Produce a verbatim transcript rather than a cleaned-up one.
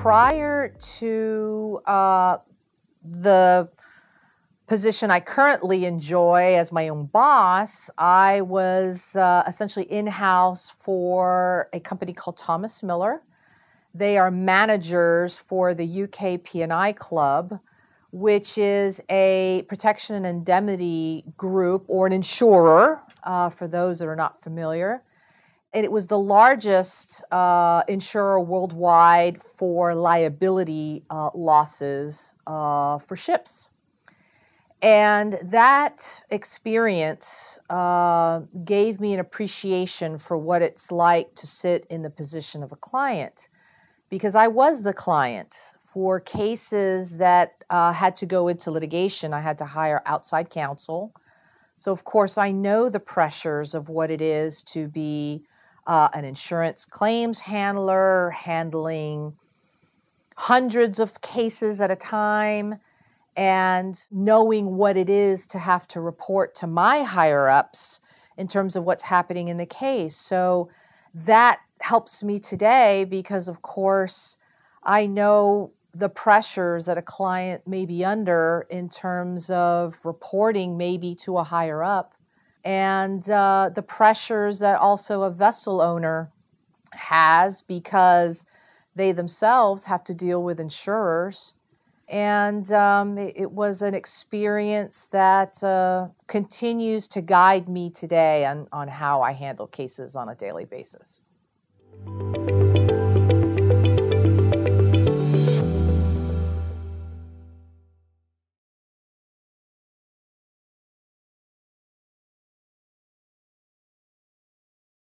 prior to uh, the position I currently enjoy as my own boss, I was uh, essentially in-house for a company called Thomas Miller. They are managers for the U K P and I Club, which is a protection and indemnity group or an insurer, uh, for those that are not familiar. And it was the largest uh, insurer worldwide for liability uh, losses uh, for ships. And that experience uh, gave me an appreciation for what it's like to sit in the position of a client, because I was the client for cases that uh, had to go into litigation. I had to hire outside counsel. So, of course, I know the pressures of what it is to be uh, an insurance claims handler, handling hundreds of cases at a time, and knowing what it is to have to report to my higher-ups in terms of what's happening in the case. So that helps me today because, of course, I know the pressures that a client may be under in terms of reporting maybe to a higher-up, and uh, the pressures that also a vessel owner has because they themselves have to deal with insurers. And um, it, it was an experience that uh, continues to guide me today on, on how I handle cases on a daily basis.